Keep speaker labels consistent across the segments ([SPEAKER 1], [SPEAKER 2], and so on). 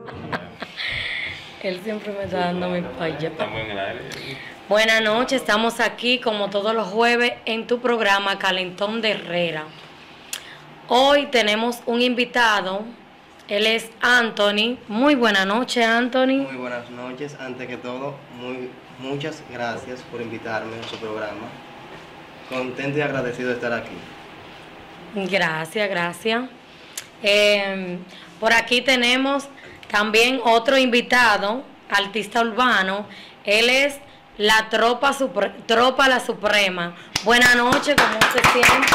[SPEAKER 1] Él siempre me está dando mi paya.
[SPEAKER 2] Estamos en el aire.
[SPEAKER 1] Buenas noches, estamos aquí como todos los jueves en tu programa Calentón de Herrera. Hoy tenemos un invitado, él es Anthony. Muy buenas noches, Anthony.
[SPEAKER 3] Muy buenas noches, antes que todo, muchas gracias por invitarme a su programa. Contento y agradecido de estar aquí.
[SPEAKER 1] Gracias. Por aquí tenemos también otro invitado, artista urbano. Él es la Tropa La Suprema. Buenas noches, ¿cómo se siente?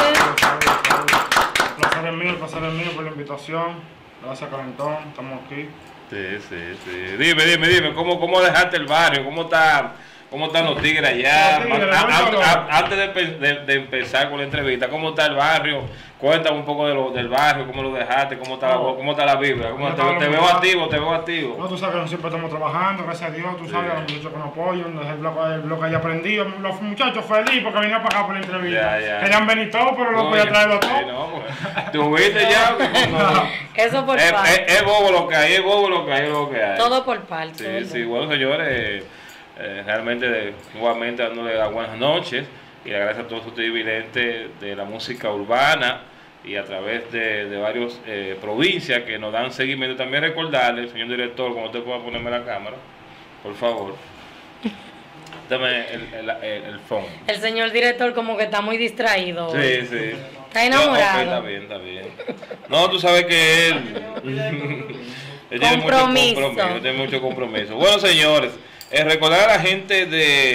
[SPEAKER 4] El placer es mío por la invitación. Gracias, Calentón, estamos aquí.
[SPEAKER 2] Sí. Dime, ¿cómo dejaste el barrio? ¿Cómo están los tigres allá? Antes de empezar con la entrevista, ¿cómo está el barrio? Cuéntame un poco del barrio, cómo lo dejaste, cómo está la vibra. Te veo activo.
[SPEAKER 4] No, tú sabes que siempre estamos trabajando, gracias a Dios, tú sabes, los muchachos que nos apoyan, el bloque haya aprendido, los muchachos felices porque venían para acá por la entrevista. Querían venir todos, pero no podía traerlo todo.
[SPEAKER 2] ¿Tú viste ya?
[SPEAKER 1] Eso por parte.
[SPEAKER 2] Es bobo lo que hay, lo que hay.
[SPEAKER 1] Todo por parte.
[SPEAKER 2] Sí, bueno, señores, realmente, nuevamente dándole las buenas noches y las gracias a todos ustedes videntes de la música urbana y a través de varias provincias que nos dan seguimiento. También recordarle, señor director, como usted pueda ponerme la cámara, por favor. Dame el phone.
[SPEAKER 1] El señor director como que está muy distraído.
[SPEAKER 2] Sí.
[SPEAKER 1] Está enamorado.
[SPEAKER 2] Está bien. No, tú sabes que él tiene mucho compromiso. Bueno, señores, recordar a la gente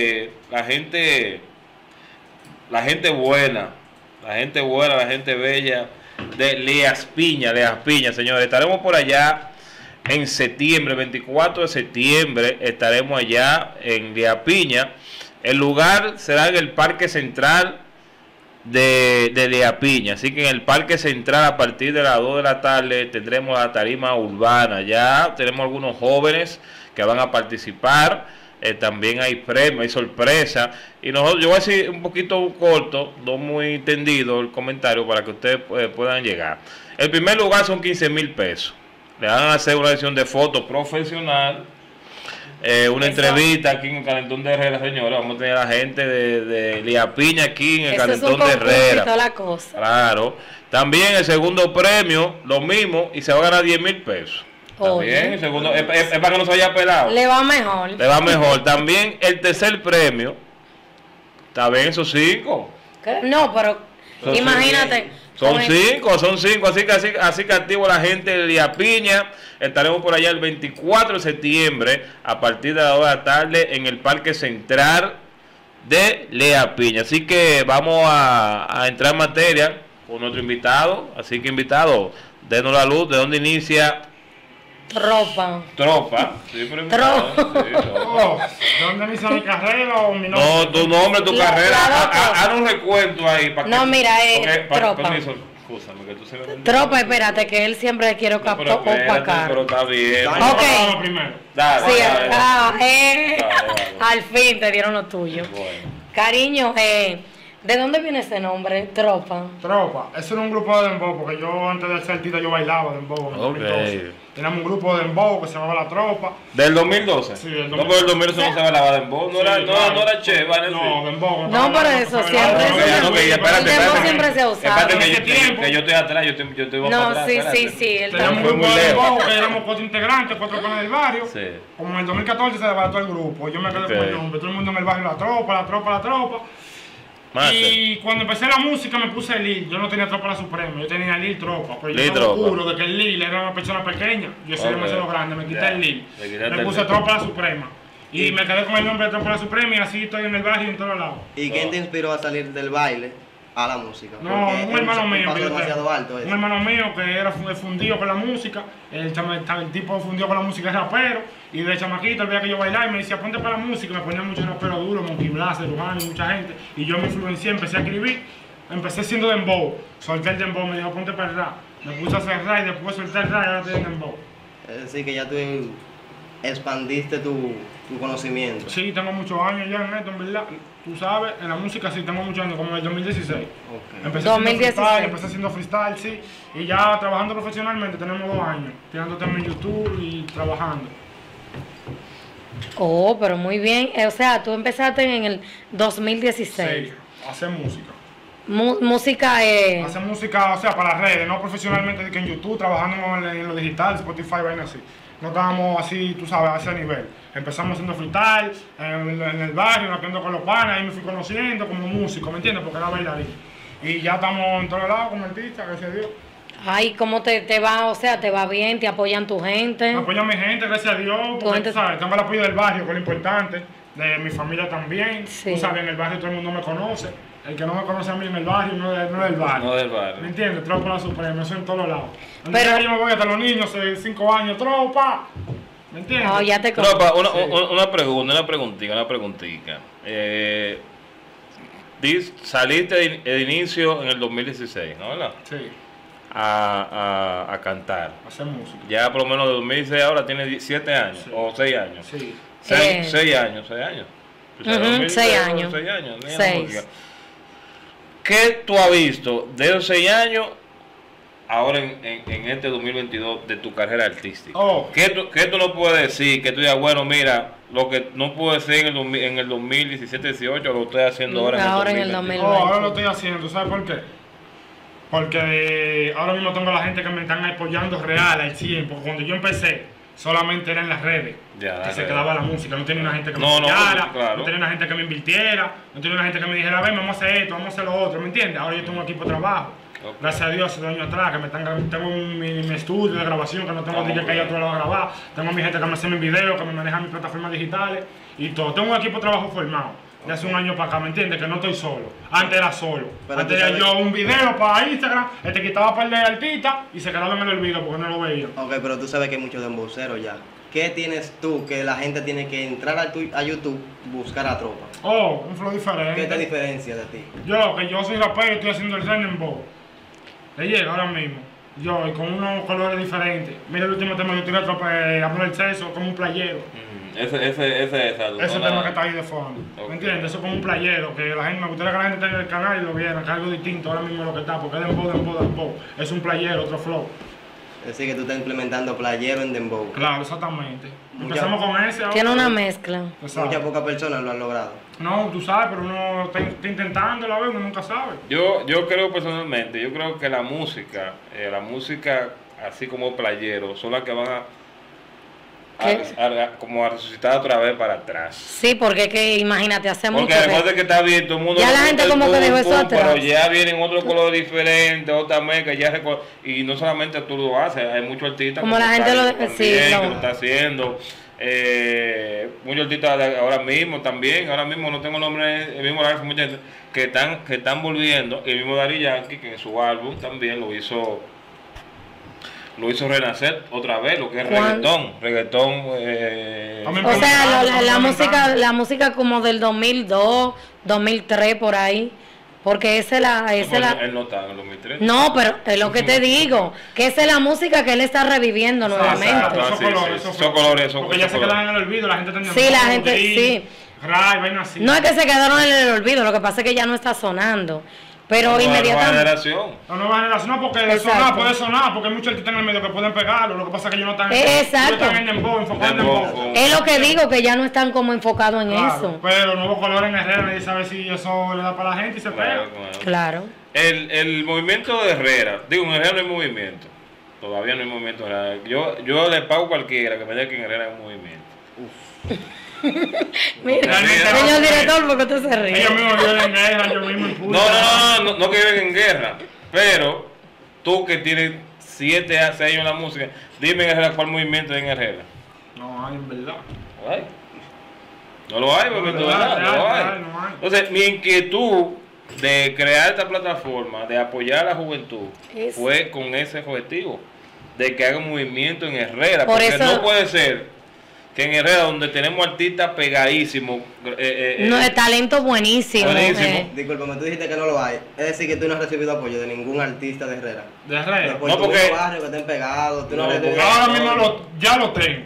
[SPEAKER 2] buena, la gente bella de Leas Piña, señores. Estaremos por allá en septiembre, 24 de septiembre, estaremos allá en Leas Piña. El lugar será en el Parque Central de Leas Piña. Así que en el Parque Central, a partir de las 2 de la tarde, tendremos la tarima urbana. Ya tenemos algunos jóvenes que van a participar. También hay premios, hay sorpresa. Y yo voy a decir un poquito corto, no muy entendido el comentario para que ustedes puedan llegar. El primer lugar son 15,000 pesos. Le van a hacer una sesión de fotos profesional, una entrevista aquí en el Calentón de Herrera, señores. Vamos a tener a la gente de Leas Piña aquí en el Calentón de Herrera.
[SPEAKER 1] Toda la cosa.
[SPEAKER 2] Claro. También el segundo premio, lo mismo, y se va a ganar 10,000 pesos. Está bien, el segundo, es para que no se haya pelado.
[SPEAKER 1] Le va mejor. También el tercer premio, está bien, esos 5. No, pero imagínate.
[SPEAKER 2] Son 5, así que activo la gente de Leas Piña. Estaremos por allá el 24 de septiembre a partir de las 2 de la tarde en el Parque Central de Leas Piña. Así que vamos a entrar en materia con nuestro invitado. Así que invitado, denos la luz, ¿de dónde inicia?
[SPEAKER 1] Tropa.
[SPEAKER 2] Sí, pero
[SPEAKER 4] ¿Dónde inicia mi carrera o mi nombre?
[SPEAKER 2] No, tu nombre, tu carrera. Haz un recuento ahí.
[SPEAKER 1] Mira, Tropa.
[SPEAKER 2] Escúchame, que tú se me...
[SPEAKER 1] Tropa, espérate, que él siempre quiere opacar.
[SPEAKER 2] Pero está bien.
[SPEAKER 1] Ok.
[SPEAKER 4] Primero.
[SPEAKER 2] Dale.
[SPEAKER 1] Al fin te dieron lo tuyo.
[SPEAKER 2] Bueno.
[SPEAKER 1] Cariño, ¿de dónde viene ese nombre, Tropa?
[SPEAKER 4] Ese era un grupo de dembow, porque yo antes de ser artista yo bailaba dembow.
[SPEAKER 2] Okay.
[SPEAKER 4] Teníamos un grupo de dembow que se llamaba La Tropa.
[SPEAKER 2] ¿Del 2012?
[SPEAKER 4] Sí, del 2012.
[SPEAKER 2] No, pero el 2012 no se bailaba dembow. No era chévere.
[SPEAKER 4] No, dembow.
[SPEAKER 1] No, pero eso siempre
[SPEAKER 2] espérate,
[SPEAKER 1] siempre se ha usado.
[SPEAKER 2] Espérate, que yo estoy atrás, yo estoy más
[SPEAKER 1] No,
[SPEAKER 2] atrás.
[SPEAKER 1] sí.
[SPEAKER 4] Teníamos un grupo de dembow, que éramos 4 integrantes, 4 panes del barrio.
[SPEAKER 2] Sí.
[SPEAKER 4] Como en el 2014 se desbarató el grupo. Yo me quedé con el nombre. Todo el mundo en el barrio, La Tropa. Y cuando empecé la música me puse Lil. Yo no tenía Tropa La Suprema, yo tenía Lil Tropa. Pero yo estaba seguro de que el Lil era una persona pequeña. Yo soy demasiado grande, me quité el Lil. Me puse Tropa La Suprema. Y me quedé con el nombre de Tropa La Suprema y así estoy en el barrio y en todos lados.
[SPEAKER 3] ¿Y quién te inspiró a salir del baile a la música?
[SPEAKER 4] No, un hermano mío.
[SPEAKER 3] Demasiado alto eso.
[SPEAKER 4] Un hermano mío que era fundido con la música. El tipo fundió con la música, es rapero. Y de chamaquito, el día que yo bailaba y me decía, ponte para la música. Me ponía muchos raperos duros, Monkey Blast, Luján y mucha gente. Y yo me influencié, empecé a escribir. Empecé siendo dembow. Solté el dembow, me dijo, ponte para el rap. Me puse a hacer rap y después solté el rap y ahora estoy en dembow.
[SPEAKER 3] Es decir, que ya tú expandiste tu conocimiento?
[SPEAKER 4] Sí, tengo muchos años ya en esto, en verdad. Tú sabes, en la música sí tengo muchos años, como en el 2016.
[SPEAKER 3] Okay.
[SPEAKER 4] Empecé haciendo freestyle, sí. Y ya trabajando profesionalmente tenemos 2 años, tirando temas en YouTube y trabajando.
[SPEAKER 1] Oh, pero muy bien. O sea, tú empezaste en el 2016.
[SPEAKER 4] Sí, hacer música.
[SPEAKER 1] Música
[SPEAKER 4] Hacer música, o sea, para las redes, no profesionalmente de que en YouTube, trabajando en lo digital, Spotify, vaina así. No estábamos así, tú sabes, a ese nivel. Empezamos haciendo freestyle, en el barrio, rapeando con los panas, ahí me fui conociendo como músico, ¿me entiendes? Porque era bailarín. Y ya estamos en todos lados como artistas, gracias a Dios.
[SPEAKER 1] Ay, ¿cómo te va? O sea, ¿te va bien? ¿Te apoyan tu gente?
[SPEAKER 4] Me apoya mi gente, gracias a Dios, porque tú sabes, tengo el apoyo del barrio, que es lo importante, de mi familia también.
[SPEAKER 1] Sí.
[SPEAKER 4] Tú sabes, en el barrio todo el mundo me conoce. El que no me conoce a mí en el barrio no es del barrio.
[SPEAKER 2] No del barrio.
[SPEAKER 4] ¿Me entiendes? Tropa la Suprema, eso en todos lados.
[SPEAKER 1] Pero
[SPEAKER 4] yo me voy hasta los niños de 5 años, tropa. ¿Me entiendes?
[SPEAKER 1] no, ya te
[SPEAKER 2] Tropa,
[SPEAKER 1] conozco.
[SPEAKER 2] una preguntita. Saliste de inicio en el 2016, ¿no? ¿Verdad?
[SPEAKER 4] Sí,
[SPEAKER 2] A cantar.
[SPEAKER 4] hacer música.
[SPEAKER 2] Ya por lo menos de 2016 ahora tiene 7 años,
[SPEAKER 4] Sí.
[SPEAKER 2] o 6 años.
[SPEAKER 4] Sí.
[SPEAKER 2] 6 años, 6 años. O sea,
[SPEAKER 1] Ujú,
[SPEAKER 2] 2016,
[SPEAKER 1] 6 años.
[SPEAKER 2] 6 años. mira la
[SPEAKER 1] 6.
[SPEAKER 2] música. ¿Qué tú has visto de esos 6 años ahora en este 2022 de tu carrera artística?
[SPEAKER 4] Oh.
[SPEAKER 2] ¿Qué tú no puedes decir? Que tú digas, bueno, mira, lo que no pude decir en el 2017-18 lo estoy haciendo ahora en el 2022.
[SPEAKER 4] Ahora lo estoy haciendo, ¿sabes por qué? Porque ahora mismo tengo a la gente que me están apoyando real al 100, porque cuando yo empecé solamente era en las redes,
[SPEAKER 2] Ya,
[SPEAKER 4] que se quedaba la música, no tenía una gente que me
[SPEAKER 2] No,
[SPEAKER 4] apoyara,
[SPEAKER 2] claro.
[SPEAKER 4] no tenía una gente que me invirtiera, no tenía una gente que me dijera, ven, vamos a hacer esto, vamos a hacer lo otro, ¿me entiendes? Ahora yo tengo un equipo de trabajo.
[SPEAKER 2] Ok.
[SPEAKER 4] Gracias a Dios, hace 2 años atrás, que tengo mi estudio de grabación, que no tengo que ir a otro lado a grabar. Tengo mi gente que me hace mis videos, que me maneja mis plataformas digitales y todo. Tengo un equipo de trabajo formado. De hace 1 año para acá, ¿me entiendes? Que no estoy solo. Antes era solo.
[SPEAKER 3] Pero
[SPEAKER 4] Antes era yo un video para Instagram, te quitaba par de artistas y se quedaba en el olvido porque no lo veía.
[SPEAKER 3] Ok, pero tú sabes que hay muchos demboceros ya. ¿Qué tienes tú que la gente tiene que entrar a YouTube, buscar a Tropa?
[SPEAKER 4] Oh, un flow
[SPEAKER 3] ¿Qué te
[SPEAKER 4] diferente.
[SPEAKER 3] diferencia de ti?
[SPEAKER 4] Yo soy rapero y estoy haciendo el Renenbow. Le llega ahora mismo. Yo, y con unos colores diferentes. Mira el último tema que yo tiré, Tropa, Amor al Sexo, como un playero.
[SPEAKER 2] Ese
[SPEAKER 4] Tema que está ahí de fondo.
[SPEAKER 2] Ok.
[SPEAKER 4] ¿Me entiendes? Eso es como un playero, que la gente, me gustaría que la gente tenga el canal y lo viera, que es algo distinto ahora mismo lo que está, porque es dembow. Es un playero, otro flow.
[SPEAKER 3] Es decir, que tú estás implementando playero en Dembow.
[SPEAKER 4] Claro, exactamente.
[SPEAKER 3] Mucha-
[SPEAKER 4] Empezamos con ese ahora.
[SPEAKER 1] Tiene una mezcla.
[SPEAKER 4] Exacto.
[SPEAKER 3] Muchas pocas personas lo han logrado.
[SPEAKER 4] No, tú sabes, pero uno está intentando la vez, uno nunca sabe.
[SPEAKER 2] Yo creo personalmente, yo creo que la música así como playero, son las que van como a resucitar otra vez para atrás.
[SPEAKER 1] Sí, porque es que imagínate, hace
[SPEAKER 2] Porque
[SPEAKER 1] mucho
[SPEAKER 2] además de que está bien, todo el mundo
[SPEAKER 1] Ya
[SPEAKER 2] le
[SPEAKER 1] la
[SPEAKER 2] gusta
[SPEAKER 1] gente
[SPEAKER 2] el
[SPEAKER 1] como que
[SPEAKER 2] pum,
[SPEAKER 1] dejó eso
[SPEAKER 2] pum,
[SPEAKER 1] atrás.
[SPEAKER 2] pero ya vienen otro color diferente, otra mezcla, y no solamente tú lo haces, hay muchos artistas
[SPEAKER 1] Como la gente lo-
[SPEAKER 2] también,
[SPEAKER 1] sí,
[SPEAKER 2] que
[SPEAKER 1] no.
[SPEAKER 2] lo está haciendo. Muchos artistas ahora mismo no tengo nombre, el mismo Larry, muchos que están volviendo, el mismo Daddy Yankee, que en su álbum también lo hizo renacer otra vez, lo que es
[SPEAKER 1] ¿Cuál?
[SPEAKER 2] reggaetón.
[SPEAKER 1] O sea, la música como del 2002, 2003 por ahí, porque
[SPEAKER 2] él no está en el 2003.
[SPEAKER 1] No, pero es lo que te digo, que esa es la música que él está reviviendo nuevamente.
[SPEAKER 2] Exacto.
[SPEAKER 4] Esos
[SPEAKER 2] Sí,
[SPEAKER 4] colores,
[SPEAKER 2] sí,
[SPEAKER 4] esos
[SPEAKER 2] son colores,
[SPEAKER 4] Porque ya se
[SPEAKER 2] colores.
[SPEAKER 4] quedan en el olvido, la gente tenía
[SPEAKER 1] Sí, la gente, sí.
[SPEAKER 4] Ray, vaina así.
[SPEAKER 1] No es que se quedaron en el olvido, lo que pasa es que ya no está sonando. Pero
[SPEAKER 2] La nueva
[SPEAKER 1] inmediatamente.
[SPEAKER 2] generación.
[SPEAKER 4] La nueva generación, no, porque
[SPEAKER 1] Exacto.
[SPEAKER 4] puede sonar, porque hay muchos artistas en el medio que pueden pegarlo. Lo que pasa es que ellos no están
[SPEAKER 1] Exacto.
[SPEAKER 4] ellos están en dembow, enfocados en
[SPEAKER 2] Dembow,
[SPEAKER 4] dembow.
[SPEAKER 1] Es lo que digo, que ya no están como enfocados en
[SPEAKER 4] Claro,
[SPEAKER 1] eso.
[SPEAKER 4] pero nuevos colores en Herrera, nadie sabe si eso le da para la gente y se
[SPEAKER 2] Claro,
[SPEAKER 4] pega.
[SPEAKER 2] claro.
[SPEAKER 1] Claro.
[SPEAKER 2] El movimiento de Herrera, digo, en Herrera no hay movimiento. Todavía no hay movimiento. Yo le pago a cualquiera que me diga que en Herrera hay un movimiento.
[SPEAKER 1] Mira,
[SPEAKER 4] Realmente
[SPEAKER 1] señor
[SPEAKER 4] no,
[SPEAKER 1] director, ¿por qué usted se ríe?
[SPEAKER 4] Ellos mismos viven en guerra, ellos mismos impulsan.
[SPEAKER 2] No que viven en guerra, pero tú que tienes 7 a 6 años en la música, dime en Herrera cuál movimiento hay en Herrera.
[SPEAKER 4] No hay, en verdad.
[SPEAKER 2] ¿No hay? No lo hay, movimiento de
[SPEAKER 4] verdad,
[SPEAKER 2] verdad, no lo hay.
[SPEAKER 4] real, no hay.
[SPEAKER 2] Entonces, mi inquietud de crear esta plataforma, de apoyar a la juventud,
[SPEAKER 1] Es-
[SPEAKER 2] fue con ese objetivo, de que haga un movimiento en Herrera,
[SPEAKER 1] Por
[SPEAKER 2] porque
[SPEAKER 1] eso-
[SPEAKER 2] no puede ser que en Herrera, donde tenemos artistas pegadísimos,
[SPEAKER 1] No, de talento buenísimo.
[SPEAKER 2] Buenísimo.
[SPEAKER 3] Disculpame, tú dijiste que no lo hay. Es decir, que tú no has recibido apoyo de ningún artista de Herrera.
[SPEAKER 4] De Herrera.
[SPEAKER 3] Por
[SPEAKER 2] No,
[SPEAKER 3] tu
[SPEAKER 2] porque-
[SPEAKER 3] barrio que estén pegados, tú no,
[SPEAKER 2] No,
[SPEAKER 3] has recibido
[SPEAKER 2] porque-
[SPEAKER 4] Ahora
[SPEAKER 3] apoyo.
[SPEAKER 4] mismo ya lo tengo.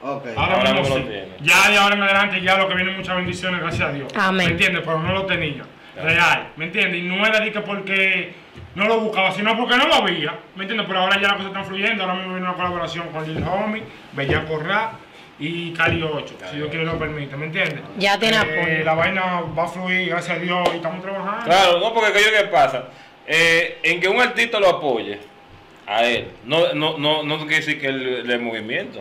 [SPEAKER 3] Ok.
[SPEAKER 4] Ahora mismo
[SPEAKER 2] lo
[SPEAKER 4] sí.
[SPEAKER 2] tiene.
[SPEAKER 4] Ya de ahora en adelante, ya lo que vienen muchas bendiciones, gracias a Dios.
[SPEAKER 1] Amén.
[SPEAKER 4] ¿Me entiendes? Pero no lo tenía. Real. ¿Me entiendes? Y no era de que porque no lo buscaba, sino porque no lo había. ¿Me entiendes? Pero ahora ya las cosas están fluyendo. Ahora mismo viene una colaboración con Lil Homie, Bellaco Rap y Cali 8, si Dios quiere lo permite. ¿Me entiendes?
[SPEAKER 1] Ya tiene apoyo.
[SPEAKER 4] La vaina va a fluir, gracias a Dios, y estamos trabajando.
[SPEAKER 2] Claro, no, porque ¿qué pasa? En que un artista lo apoye a él, no quiere decir que el movimiento.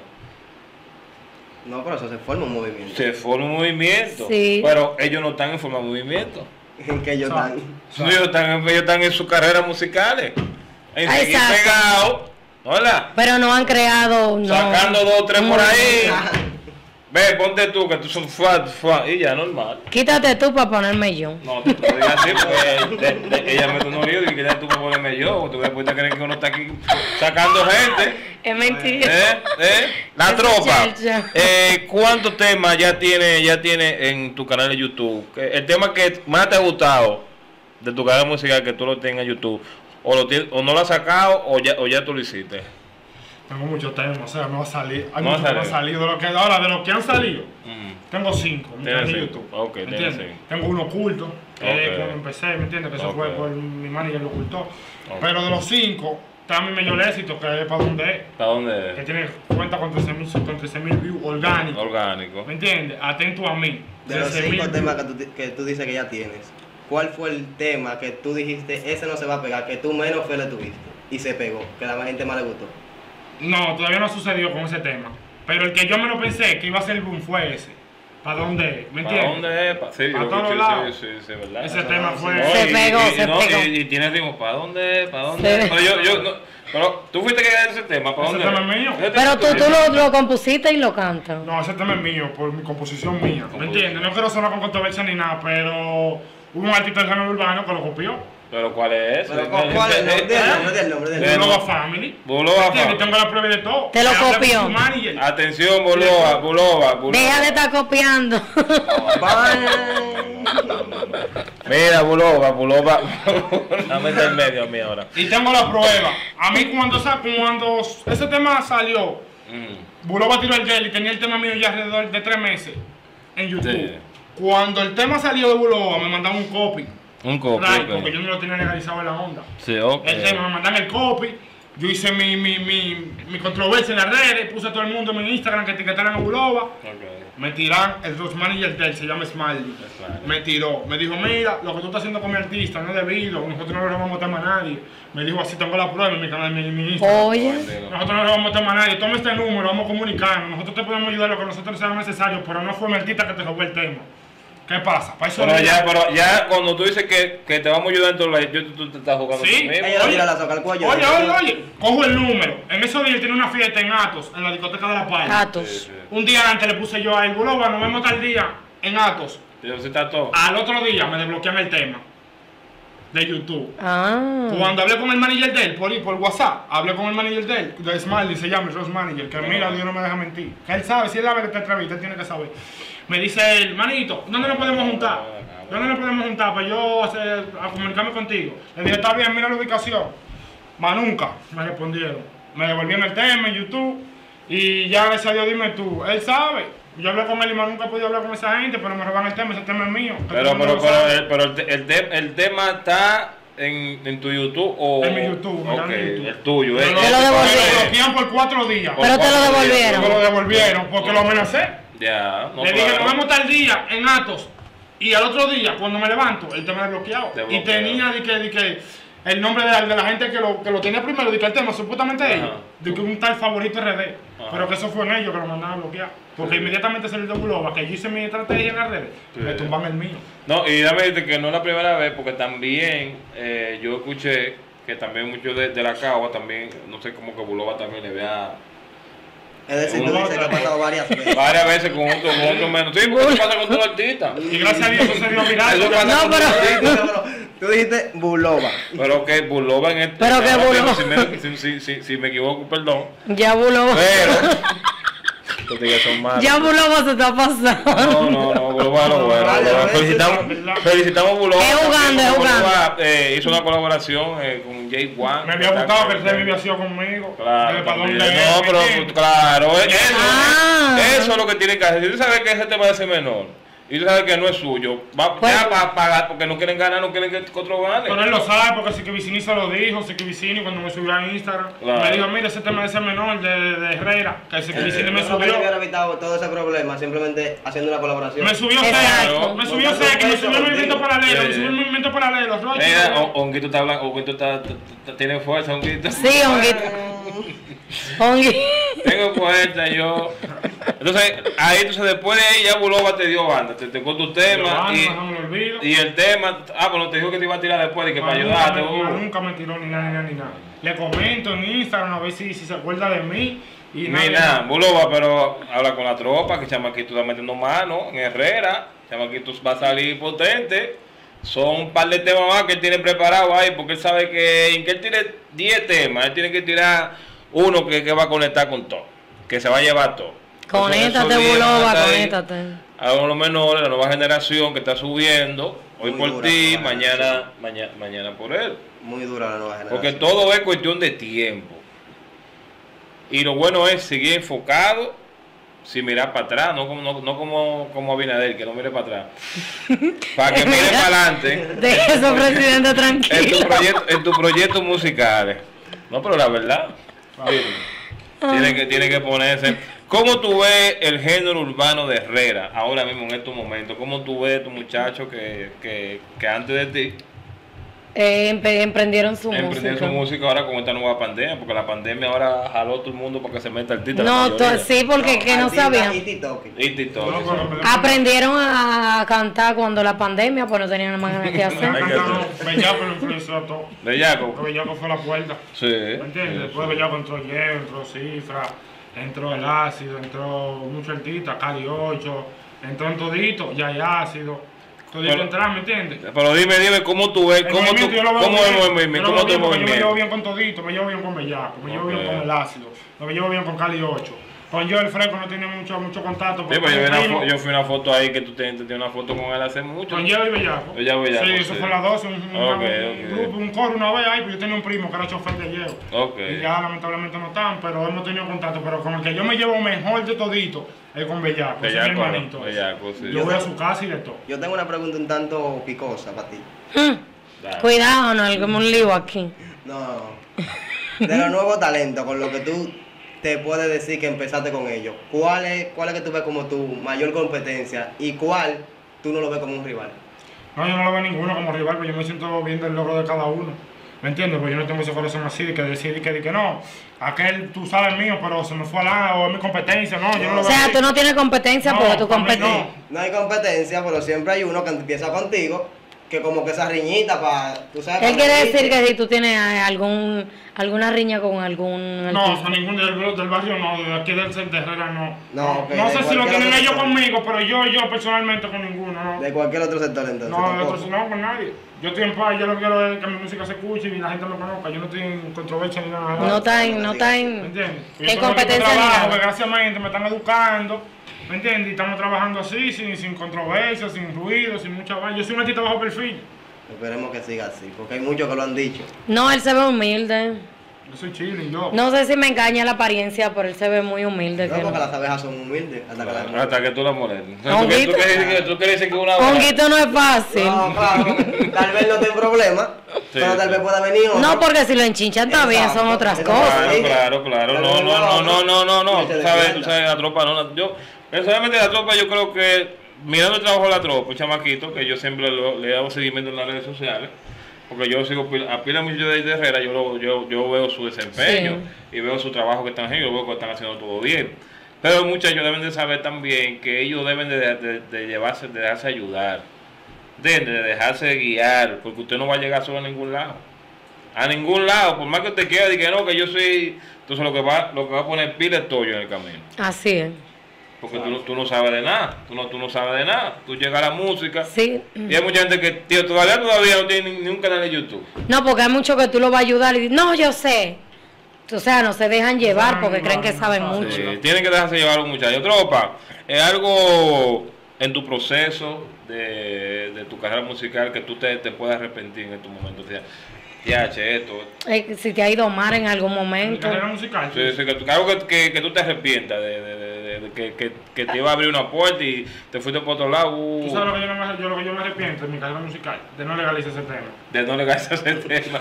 [SPEAKER 3] No, pero eso se forma un movimiento.
[SPEAKER 2] Se forma un movimiento,
[SPEAKER 1] Sí.
[SPEAKER 2] pero ellos no están en forma de movimiento.
[SPEAKER 3] En que ellos
[SPEAKER 4] Exacto.
[SPEAKER 3] están.
[SPEAKER 2] Ellos están en sus carreras musicales, en seguir
[SPEAKER 1] Exacto.
[SPEAKER 2] pegados, ¿hola?
[SPEAKER 1] Pero no han creado, no.
[SPEAKER 2] Sacando 2 o 3 por ahí. Ve, ponte tú, que tú son fuat, y ya, normal.
[SPEAKER 1] Quítate tú para ponerme yo.
[SPEAKER 2] No, tú lo digas así, porque ella me tuvo lío y que ya tú me ponerme yo. Tú después te crees que uno está aquí sacando gente.
[SPEAKER 1] Es mentira.
[SPEAKER 2] La
[SPEAKER 1] Esa
[SPEAKER 2] tropa.
[SPEAKER 1] chelcha.
[SPEAKER 2] ¿Cuántos temas ya tiene en tu canal de YouTube? El tema que más te ha gustado de tu canal musical que tú lo tengas en YouTube, o no lo has sacado o ya tú lo hiciste.
[SPEAKER 4] Tengo muchos temas, o sea, no va a salir. Hay
[SPEAKER 2] No
[SPEAKER 4] muchos
[SPEAKER 2] va a
[SPEAKER 4] que no han
[SPEAKER 2] salir.
[SPEAKER 4] salido. Ahora, de los que han salido,
[SPEAKER 2] Mm.
[SPEAKER 4] tengo 5 en mi
[SPEAKER 2] Tienes
[SPEAKER 4] canal de
[SPEAKER 2] 5.
[SPEAKER 4] YouTube.
[SPEAKER 2] Ok,
[SPEAKER 4] ¿Me
[SPEAKER 2] tienes
[SPEAKER 4] entiendes?
[SPEAKER 2] 5.
[SPEAKER 4] Tengo uno oculto, que
[SPEAKER 2] Ok.
[SPEAKER 4] es cuando empecé, ¿me entiendes? Que eso
[SPEAKER 2] Ok.
[SPEAKER 4] fue por mi manager lo ocultó.
[SPEAKER 2] Ok.
[SPEAKER 4] Pero de los 5, está mi mayor éxito, que es para donde es.
[SPEAKER 2] ¿Para
[SPEAKER 4] Que
[SPEAKER 2] dónde
[SPEAKER 4] tiene cuenta con 13.000 views orgánicos.
[SPEAKER 2] Orgánico.
[SPEAKER 4] ¿Me entiendes? Atento a mí.
[SPEAKER 3] De los
[SPEAKER 4] 13.000
[SPEAKER 3] 5
[SPEAKER 4] views.
[SPEAKER 3] temas que tú dices que ya tienes, ¿cuál fue el tema que tú dijiste, ese no se va a pegar, que tú menos fe le tuviste y se pegó, que a la gente más le gustó?
[SPEAKER 4] No, todavía no sucedió con ese tema. Pero el que yo me lo pensé que iba a ser el boom fue ese. ¿Para dónde es? ¿Me
[SPEAKER 2] ¿Para
[SPEAKER 4] entiendes?
[SPEAKER 2] dónde es? Sí,
[SPEAKER 4] Pa'
[SPEAKER 2] yo
[SPEAKER 4] todos
[SPEAKER 2] escuché,
[SPEAKER 4] lados.
[SPEAKER 2] sí, verdad.
[SPEAKER 4] Ese tema fue...
[SPEAKER 2] No,
[SPEAKER 1] Se pegó, se pegó.
[SPEAKER 2] Y tiene ritmo, ¿para dónde es? ¿Para dónde
[SPEAKER 1] Sí.
[SPEAKER 2] es? Pero tú fuiste que de ese tema, ¿para
[SPEAKER 4] Ese
[SPEAKER 2] dónde
[SPEAKER 4] tema es mío.
[SPEAKER 2] Ese
[SPEAKER 1] Pero
[SPEAKER 2] tema
[SPEAKER 1] tú lo compusiste y lo cantas.
[SPEAKER 4] No, ese tema es mío, por mi composición mía. ¿Me entiendes? No quiero sonar con controversia ni nada, pero hubo un artista del género urbano que lo copió.
[SPEAKER 2] ¿Pero cuál es ese?
[SPEAKER 3] Pero, ¿cuál es? Del nombre.
[SPEAKER 4] Buloba Family.
[SPEAKER 2] Buloba
[SPEAKER 4] ¿Me entiendes?
[SPEAKER 2] Family.
[SPEAKER 4] Tengo la prueba de todo.
[SPEAKER 1] Te lo
[SPEAKER 4] Hablé con
[SPEAKER 1] copió.
[SPEAKER 4] su manager.
[SPEAKER 2] Atención, Buloba.
[SPEAKER 1] Deja de estar copiando.
[SPEAKER 2] Mira, Buloba. Dame del medio a mí ahora.
[SPEAKER 4] Y tengo la prueba. A mí cuando ese tema salió, Buloba tiró el gel y tenía el tema mío ya alrededor de 3 meses en YouTube.
[SPEAKER 2] Sí.
[SPEAKER 4] Cuando el tema salió de Buloba me mandaban un copy.
[SPEAKER 2] Un copy.
[SPEAKER 4] Right,
[SPEAKER 2] ok.
[SPEAKER 4] porque yo no lo tenía legalizado en la onda.
[SPEAKER 2] Sí, ok.
[SPEAKER 4] El tema me mandan el copy. Yo hice mi controversia en las redes, puse a todo el mundo en mi Instagram que etiquetaran a Buloba.
[SPEAKER 2] Ok.
[SPEAKER 4] Me tiran el dos manager de él, se llama Smiley.
[SPEAKER 2] Smiley.
[SPEAKER 4] Me tiró, me dijo, mira, lo que tú estás haciendo con mi artista no es debido, nosotros no le vamos a tema a nadie. Me dijo así, tengo la prueba en mi canal, en mi Instagram.
[SPEAKER 1] Oye.
[SPEAKER 4] Nosotros no le vamos a tema a nadie, toma este número, vamos a comunicarnos, nosotros te podemos ayudar lo que nosotros sea necesario, pero no fue mi artista que te robó el tema. ¿Qué pasa? Para eso
[SPEAKER 2] Pero ya cuando tú dices que te vamos a ayudar en todo lo tú te estás jugando
[SPEAKER 4] Sí.
[SPEAKER 2] conmigo.
[SPEAKER 3] Ella le tira la soca al cuello.
[SPEAKER 4] Oye, cojo el número. En esos días él tiene una fiesta en Atos, en la discoteca de La Palma.
[SPEAKER 1] Atos.
[SPEAKER 4] Un día antes le puse yo a él, Buloba, nos vemos tal día en Atos.
[SPEAKER 2] Yo sí está todo.
[SPEAKER 4] Al otro día me desbloquean el tema de YouTube.
[SPEAKER 1] Ah.
[SPEAKER 4] Cuando hablé con el manager de él, por WhatsApp, hablé con el manager de él, de Smiley, se llama el Ross Manager, que mira, Dios no me deja mentir. Que él sabe, si él sabe de esta entrevista, él tiene que saber. Me dice él, manito, ¿dónde nos podemos juntar? ¿Dónde nos podemos juntar para yo a comunicarme contigo? Le dije, está bien, mira la ubicación. Más nunca me respondieron. Me devolvieron el tema en YouTube y ya gracias a Dios, dime tú, él sabe. Yo hablé con él y más nunca he podido hablar con esa gente, pero me roban el tema, ese tema es mío.
[SPEAKER 2] El tema está en tu YouTube o
[SPEAKER 4] En mi YouTube,
[SPEAKER 2] ok,
[SPEAKER 4] en YouTube.
[SPEAKER 2] el tuyo.
[SPEAKER 4] Me
[SPEAKER 1] Te lo
[SPEAKER 4] me
[SPEAKER 1] devolvieron.
[SPEAKER 4] lo bloquean por 4 días.
[SPEAKER 1] Pero te lo devolvieron.
[SPEAKER 4] Me lo devolvieron porque lo amenacé.
[SPEAKER 2] Ya, no,
[SPEAKER 4] Le dije,
[SPEAKER 2] claro.
[SPEAKER 4] nos vemos tal día en Atos. Y al otro día, cuando me levanto, el tema desbloqueado.
[SPEAKER 2] Desbloqueado.
[SPEAKER 4] Y tenía de que el nombre de la gente que lo tenía primero, de que el tema, supuestamente
[SPEAKER 2] Ajá.
[SPEAKER 4] ellos, de que un tal favorito RD.
[SPEAKER 2] Ajá.
[SPEAKER 4] Pero que eso fue en ellos que lo mandaban a bloquear. Porque
[SPEAKER 2] Sí.
[SPEAKER 4] inmediatamente salió de Buloba, que yo hice mi estrategia en las redes,
[SPEAKER 2] Sí.
[SPEAKER 4] me tumban el mío.
[SPEAKER 2] No, y dame decirte que no es la primera vez, porque también yo escuché que también muchos de la Cagua también, no sé, como que Buloba también le vea
[SPEAKER 3] Es decir, tú dices que ha pasado varias veces.
[SPEAKER 2] varias veces con otro menos. Sí, porque eso pasa con todo artista.
[SPEAKER 4] Y gracias a Dios eso se dio viral.
[SPEAKER 2] Eso pasa
[SPEAKER 1] No,
[SPEAKER 2] con
[SPEAKER 1] pero-
[SPEAKER 2] todo artista.
[SPEAKER 3] Tú dijiste Buloba.
[SPEAKER 2] Pero que Buloba en este.
[SPEAKER 1] Pero que Buloba.
[SPEAKER 2] Si me equivoco, perdón.
[SPEAKER 1] Ya Buloba.
[SPEAKER 2] Pero. Estos tigres son malos.
[SPEAKER 1] Ya Buloba se está pasando.
[SPEAKER 2] No, Buloba no, bueno.
[SPEAKER 3] Vale,
[SPEAKER 2] Felicitamos a Buloba.
[SPEAKER 1] Es jugando, es
[SPEAKER 2] Buloba, hizo una colaboración con Jay Wan.
[SPEAKER 4] Me había gustado que él se vivía así conmigo.
[SPEAKER 2] Claro,
[SPEAKER 4] ¿Para
[SPEAKER 2] también.
[SPEAKER 4] dónde
[SPEAKER 2] No,
[SPEAKER 4] es?
[SPEAKER 2] pero
[SPEAKER 4] ¿Me entiendes?
[SPEAKER 2] claro, eso.
[SPEAKER 1] Ah,
[SPEAKER 2] Eso es lo que tiene que hacer. Si tú sabes que ese tema es menor y tú sabes que no es suyo, va a pagar porque no quieren ganar, no quieren que otro gane.
[SPEAKER 4] Pero él lo sabe porque si que Vicini se lo dijo, si que Vicini cuando me subió a Instagram, me dijo, mira ese tema de ese menor de Herrera, que si que Vicini me subió.
[SPEAKER 3] Yo hubiera evitado todo ese problema simplemente haciendo una colaboración.
[SPEAKER 4] Me subió Seque, me subió el movimiento paralelo, me subió el movimiento paralelo.
[SPEAKER 2] Mira, Honguito está hablando, Honguito tiene fuerza, Honguito.
[SPEAKER 1] Sí, Honguito.
[SPEAKER 2] Tengo fuerza yo. Entonces, después de ahí ya Buloba te dio banda, te tocó tu tema y el tema, bueno, te dijo que te iba a tirar después y que para ayudarte.
[SPEAKER 4] Nunca me tiró ni nada. Le comento en Instagram a ver si se acuerda de mí. Y
[SPEAKER 2] nada, Buloba, pero habla con la tropa, que Chamaquito está metiendo mano en Herrera, Chamaquito va a salir potente. Son un par de temas más que él tiene preparado ahí, porque él sabe que en que él tire 10 temas, él tiene que tirar uno que va a conectar con todo, que se va a llevar todo.
[SPEAKER 1] Conéctate, Buloba, conéctate.
[SPEAKER 2] A los menores, la nueva generación que está subiendo, hoy muy por ti, mañana por él.
[SPEAKER 3] Muy dura la nueva generación.
[SPEAKER 2] Porque todo es cuestión de tiempo. Y lo bueno es seguir enfocado, sin mirar para atrás, no como Abinader, que no mire para atrás. Para que mire para adelante.
[SPEAKER 1] Deje eso, presidente, tranquilo.
[SPEAKER 2] En tus proyectos musicales. No, pero la verdad. Tiene que ponerse. ¿Cómo tú ves el género urbano de Herrera ahora mismo en estos momentos? ¿Cómo tú ves a estos muchachos que antes de ti
[SPEAKER 1] emprendieron su
[SPEAKER 2] música ahora con esta nueva pandemia? Porque la pandemia ahora jaló todo el mundo para que se meta artista.
[SPEAKER 1] No, sí, porque que no sabían.
[SPEAKER 3] Y TikTok.
[SPEAKER 1] Aprendieron a cantar cuando la pandemia, pues no tenían más nada que hacer.
[SPEAKER 4] Bellaco lo influenció a todo.
[SPEAKER 2] Bellaco
[SPEAKER 4] fue la puerta.
[SPEAKER 2] Sí.
[SPEAKER 4] ¿Me entiendes? Después Bellaco entró Diego, entró Cifra, entró El Ácido, entró mucho artista, Cali 8, entró en Todito, ya hay Ácido. Todito entrar, ¿me entiendes?
[SPEAKER 2] Pero dime, ¿cómo tú ves? ¿Cómo es el movimiento?
[SPEAKER 4] Yo me llevo bien con Todito, me llevo bien con Bellaco, me llevo bien con El Ácido, me llevo bien con Cali 8. Con yo el Fresco no tenía mucho contacto.
[SPEAKER 2] Sí, pues yo fui una foto ahí que tú tienes una foto con él hace mucho.
[SPEAKER 4] Con yo y Bellaco.
[SPEAKER 2] Bellaco.
[SPEAKER 4] Sí, eso fue las 12, un grupo, un coro una vez ahí, pues yo tenía un primo que era chofer de Diego. Y ya lamentablemente no están, pero hemos tenido contacto. Pero con el que yo me llevo mejor de todito es con Bellaco.
[SPEAKER 2] Bellaco, sí.
[SPEAKER 4] Yo voy a su casa y de todo.
[SPEAKER 3] Yo tengo una pregunta un tanto picosa para ti.
[SPEAKER 1] Cuidado, no, algún lío aquí.
[SPEAKER 3] No. De los nuevos talentos, con lo que tú te puedes decir que empezaste con ellos, ¿cuál es que tú ves como tu mayor competencia y cuál tú no lo ves como un rival?
[SPEAKER 4] No, yo no lo veo ninguno como rival, pero yo me siento bien del logro de cada uno. ¿Me entiendes? Porque yo no tengo ese corazón así de que decir que no, aquel tú sabes mío, pero se me fue al lado, o es mi competencia, no, yo no lo veo.
[SPEAKER 1] O sea, tú no tienes competencia porque tú competes.
[SPEAKER 3] No hay competencia, pero siempre hay uno que empieza contigo, que como que esa riñita para, tú sabes.
[SPEAKER 1] ¿Qué quiere decir que si tú tienes alguna riña con algún
[SPEAKER 4] artista? No, con ningún del barrio no, de aquí del Centro de Herrera no.
[SPEAKER 3] No
[SPEAKER 4] sé si lo tienen ellos conmigo, pero yo personalmente con ninguno, ¿no?
[SPEAKER 3] De cualquier otro sector entonces.
[SPEAKER 4] No, con nadie. Yo estoy en paz, yo lo que quiero es que mi música se escuche y la gente me conozca. Yo no estoy en controversia ni nada.
[SPEAKER 1] No está en competencia ni nada.
[SPEAKER 4] Porque gracias a me están educando. ¿Me entiendes? Y estamos trabajando así, sin controversia, sin ruido, sin mucha vaina. Yo soy un artista bajo perfil.
[SPEAKER 3] Esperemos que siga así, porque hay muchos que lo han dicho.
[SPEAKER 1] No, él se ve humilde.
[SPEAKER 4] Yo soy chile y yo.
[SPEAKER 1] No sé si me engaña la apariencia, pero él se ve muy humilde.
[SPEAKER 3] No, porque las abejas son humildes.
[SPEAKER 2] Hasta que tú la molestes. ¿Tú quieres decir que una
[SPEAKER 1] abeja? Honguito no es fácil.
[SPEAKER 3] No, claro. Tal vez no tenga problema, pero tal vez pueda venir otro.
[SPEAKER 1] No, porque si lo enchinchan también son otras cosas.
[SPEAKER 2] Claro. No. Tú sabes, la tropa no. Yo, personalmente la tropa, yo creo que mirando el trabajo de la tropa, chamaquito, que yo siempre le he dado seguimiento en las redes sociales. Porque yo sigo a pila mucho de Herrera, yo veo su desempeño y veo su trabajo que están haciendo, yo veo que están haciendo todo bien. Pero muchachos deben de saber también que ellos deben de dejarse ayudar, de dejarse guiar, porque usted no va a llegar solo a ningún lado. A ningún lado, por más que usted quiera, diga no, que yo soy. Entonces lo que va a poner pila es tollo en el camino.
[SPEAKER 1] Así es.
[SPEAKER 2] Porque tú no sabes de nada, tú no sabes de nada. Tú llegas a la música y hay mucha gente que todavía no tiene ni un canal de YouTube.
[SPEAKER 1] No, porque hay muchos que tú lo vas a ayudar y dices, no, yo sé. O sea, no se dejan llevar porque creen que saben mucho.
[SPEAKER 2] Sí, tienen que dejarse llevar los muchachos. Tropa, es algo en tu proceso de tu carrera musical que tú te puedas arrepentir en estos momentos. O sea, Ya, che, esto.
[SPEAKER 1] Si te ha ido mal en algún momento.
[SPEAKER 4] ¿Carrera musical?
[SPEAKER 2] Sí, sí, algo que tú te arrepientas de que te iba a abrir una puerta y te fuiste por otro lado.
[SPEAKER 4] ¿Tú sabes lo que yo me arrepiento en mi carrera musical? De no legalizar ese tema.
[SPEAKER 2] De no legalizar ese tema.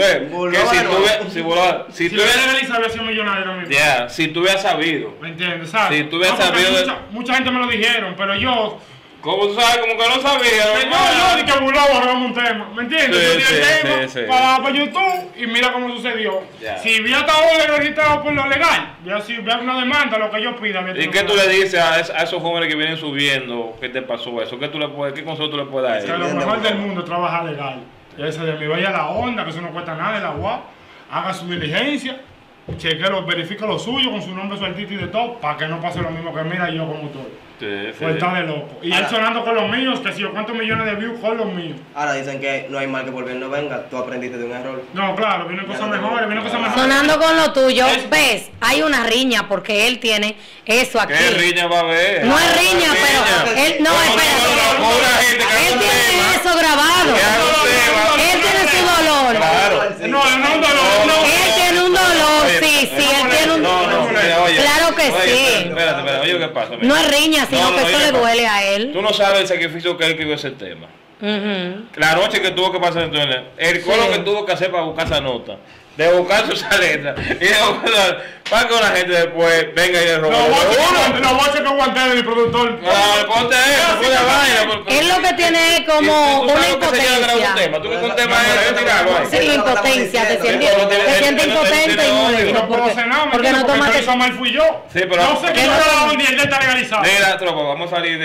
[SPEAKER 2] Si
[SPEAKER 4] hubiera legalizado, había sido millonario mismo.
[SPEAKER 2] Ya, si tú hubieras sabido.
[SPEAKER 4] ¿Me entiendes? ¿Sabes?
[SPEAKER 2] Si tú hubieras sabido.
[SPEAKER 4] Mucha gente me lo dijeron, pero yo.
[SPEAKER 2] ¿Cómo tú sabes? Como que no sabía.
[SPEAKER 4] No, ni que burlado hagamos un tema. ¿Me entiendes? Yo tiré el tema para YouTube y mira cómo sucedió. Yeah. Si hubiera estado registrado por lo legal, ya si hubiera una demanda, lo que yo pida.
[SPEAKER 2] ¿Y qué tú le dices a esos jóvenes que vienen subiendo? ¿Qué te pasó eso? ¿Qué consejo tú le puedes dar a ellos?
[SPEAKER 4] Que lo mejor del mundo es trabajar legal. Y ese de mí, vaya a la onda, que eso no cuesta nada, el agua, haga su diligencia, verifique lo suyo con su nombre, su artista y de todo, para que no pase lo mismo que mira yo como estoy. Fue estar de loco. Y ahora, él sonando con los míos, que si yo cuántos millones de views con los míos.
[SPEAKER 3] Ahora dicen que no hay mal que por bien no venga. Tú aprendiste de un error.
[SPEAKER 4] No, claro, vienen cosas mejores,
[SPEAKER 1] Sonando con lo tuyo, ves, hay una riña porque él tiene eso aquí.
[SPEAKER 2] ¿Qué riña va a haber?
[SPEAKER 1] No es riña, pero él, no, espérate. Él tiene eso grabado. Él tiene su dolor.
[SPEAKER 2] Claro.
[SPEAKER 4] No es un dolor.
[SPEAKER 1] Él tiene un dolor, sí, él tiene un dolor. Claro que sí.
[SPEAKER 2] Espérate, oye, ¿qué pasa?
[SPEAKER 1] No es riña, sino que eso le duele a él.
[SPEAKER 2] Tú no sabes el sacrificio que él escribió ese tema. La noche que tuvo que pasar en internet, el coro que tuvo que hacer para buscar esa nota, de buscar esa letra, y de buscar, para que la gente después venga y le roba.
[SPEAKER 4] Los boches que aguanté de mi productor.
[SPEAKER 2] Ponte eso, ponte vaina.
[SPEAKER 1] Él lo que tiene es como una impotencia.
[SPEAKER 2] Tú que un tema es tirarlo ahí.
[SPEAKER 1] Sí, impotencia, te siente impotente y molesto. Porque no toma
[SPEAKER 4] que eso mal fui yo.
[SPEAKER 2] Sí, pero
[SPEAKER 4] no sé qué no la onda y él está legalizado.
[SPEAKER 2] Mira, tropa, vamos a salir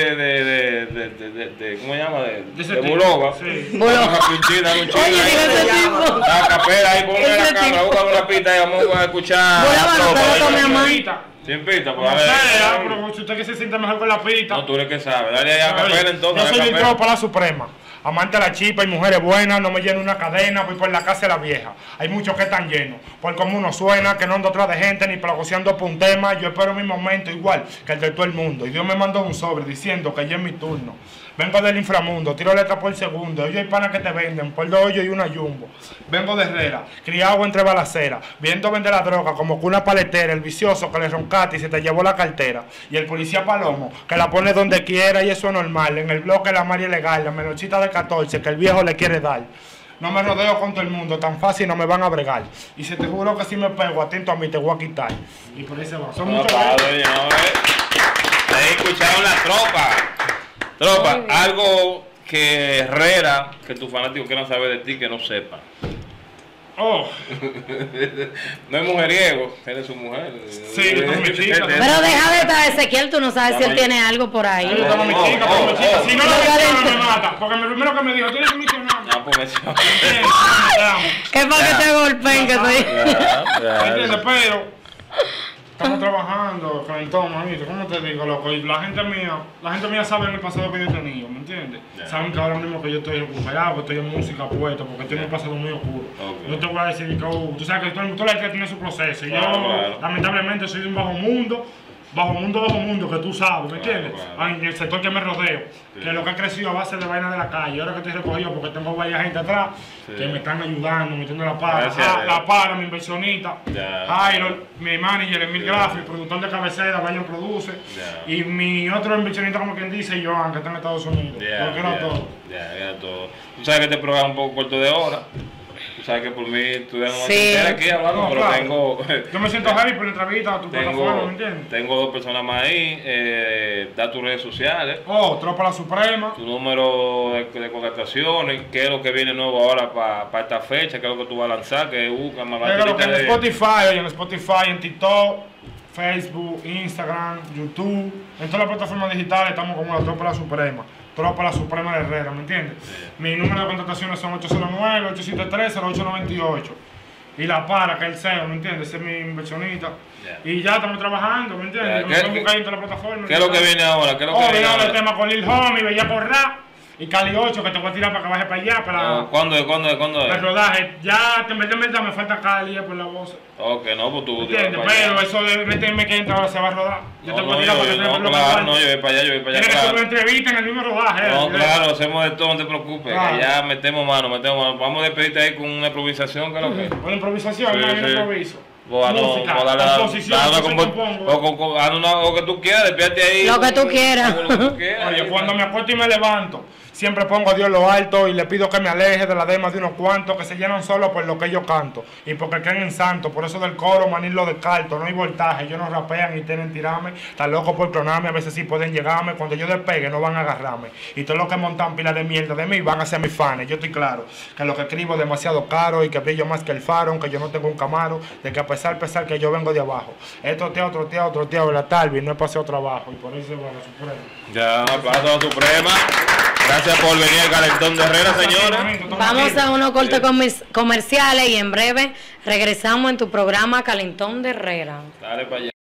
[SPEAKER 2] de ¿cómo se llama? De Bulova.
[SPEAKER 1] Bulova. Oye, ese tipo.
[SPEAKER 2] La capela ahí, ponme la cámara, busca una pista y vamos a escuchar. Sin pista, pues a ver.
[SPEAKER 4] Pero si usted que se siente mejor con la pista.
[SPEAKER 2] No, tú eres que sabes. Dale ahí a capela entonces.
[SPEAKER 4] Yo soy el tropa la suprema. Amante a la chipa y mujeres buenas, no me lleno una cadena, voy por la casa de la vieja. Hay muchos que están llenos, por como uno suena, que no ando atrás de gente ni plagoceando por un tema. Yo espero mi momento igual que el de todo el mundo. Y Dios me mandó un sobre diciendo que ya es mi turno. Vengo del inframundo, tiro letras por segundo. Ellos hay panas que te venden por 2 hoyos y una jumbo. Vengo de Herrera, criado entre balaceras, viendo vender la droga como que una paletera. El vicioso que le roncaste y se te llevó la cartera. Y el policía palomo que la pone donde quiera y eso es normal. En el bloque la María ilegal, la menorcita de 14 que el viejo le quiere dar. No me rodeo con todo el mundo, tan fácil no me van a bregar. Y si te juro que si me pego, atento a mí, te voy a quitar. Y por ahí se va. Son muchos.
[SPEAKER 2] Ahí escucharon la tropa. Tropa, algo que Herrera, que tus fanáticos quieran saber de ti, que no sepan.
[SPEAKER 4] Oh.
[SPEAKER 2] No es mujeriego, eres su mujer.
[SPEAKER 4] Sí, yo tengo mi chica.
[SPEAKER 1] Pero deja de estar Ezequiel, tú no sabes si él tiene algo por ahí.
[SPEAKER 4] Yo tengo mi chica, tengo mi chica. Si no lo menciono, me mata. Porque el primero que me dijo, tienes que mencionarme.
[SPEAKER 2] No, pues menciona.
[SPEAKER 1] Es para que te golpeen, que estoy.
[SPEAKER 4] ¿Entiendes? Pero estamos trabajando, calentón, manito, ¿cómo te digo, loco? Y la gente mía sabe en el pasado que yo he tenido, ¿me entiendes? Saben que ahora mismo que yo estoy recuperado, que estoy en música puesto, porque tengo un pasado muy oscuro. No te voy a decir que, tú sabes que todo el que tiene su proceso. Y yo, lamentablemente, soy de un bajo mundo, que tú sabes, ¿me entiendes? En el sector que me rodeo, que es lo que ha crecido a base de vaina de la calle. Ahora que estoy recogido porque tengo varias gente atrás que me están ayudando, metiendo la para, mi inversionista, Jairo, mi manager, Emil Graffi, productor de cabecera, Vayan Produce, y mi otro inversionista, como quien dice, Joan, que está en Estados Unidos. Porque era todo.
[SPEAKER 2] Era todo. Tú sabes que este programa es un poco corto de hora. Tú sabes que por mí tú debes estar aquí hablando, pero tengo.
[SPEAKER 4] Yo me siento heavy por la entrevista a tu plataforma, ¿me entiendes?
[SPEAKER 2] Tengo 2 personas más ahí. Da tus redes sociales.
[SPEAKER 4] Tropa la Suprema.
[SPEAKER 2] Tu número de contrataciones. ¿Qué es lo que viene nuevo ahora para esta fecha? ¿Qué es lo que tú vas a lanzar? ¿Qué buscas más?
[SPEAKER 4] En Spotify, en TikTok, Facebook, Instagram, YouTube. En todas las plataformas digitales estamos como la Tropa la Suprema. Tropa la Suprema de Herrera, ¿me entiendes? Mi número de contrataciones son 809-873-0898. Y la para, que es el CEO, ¿me entiendes? Ese es mi inversionista. Y ya estamos trabajando, ¿me entiendes?
[SPEAKER 2] ¿Qué es lo que viene ahora? ¿Qué es lo que viene
[SPEAKER 4] ahora?
[SPEAKER 2] ahora?
[SPEAKER 4] El tema con Lil Homie, Bella Corrá. Y Cali 8, que te voy a tirar para que baje para allá. Para
[SPEAKER 2] ¿Cuándo es?
[SPEAKER 4] El rodaje. Ya, en verdad me falta Cali por la voz.
[SPEAKER 2] Ok, no, pues tú.
[SPEAKER 4] ¿Entiendes? Pero eso de meterme que entra ahora se va a rodar. Yo te voy a tirar para que te
[SPEAKER 2] no, claro, no, yo voy para allá,
[SPEAKER 4] Tienes que hacer una entrevista en el mismo rodaje.
[SPEAKER 2] No, claro, hacemos de todo, no te preocupes. Claro. Allá metemos mano. Vamos a despedirte ahí con una improvisación, ¿qué es lo que?
[SPEAKER 4] Una improvisación, no, yo improviso.
[SPEAKER 2] Música, o que tú quieras, despídate ahí.
[SPEAKER 1] Lo que tú quieras.
[SPEAKER 4] Oye, cuando me acuesto y me levanto, siempre pongo a Dios lo alto y le pido que me aleje de las demas de unos cuantos que se llenan solo por lo que yo canto y porque creen en santo. Por eso del coro, manín lo descarto. No hay voltaje, ellos no rapean y tienen tirarme. Están locos por clonarme, a veces sí pueden llegarme. Cuando yo despegue no van a agarrarme. Y todos los que montan pilas de mierda de mí van a ser mis fans. Yo estoy claro que lo que escribo es demasiado caro y que brillo más que el faro, aunque yo no tengo un camaro, de que a pesar que yo vengo de abajo. Esto troteado de la tarde y no he pasado trabajo. Y por eso, bueno, Suprema.
[SPEAKER 2] Ya, aplauso a Suprema. Gracias por venir al Calentón de Herrera, señores.
[SPEAKER 1] Vamos a unos cortes comerciales y en breve regresamos en tu programa Calentón de Herrera.
[SPEAKER 2] Dale para allá.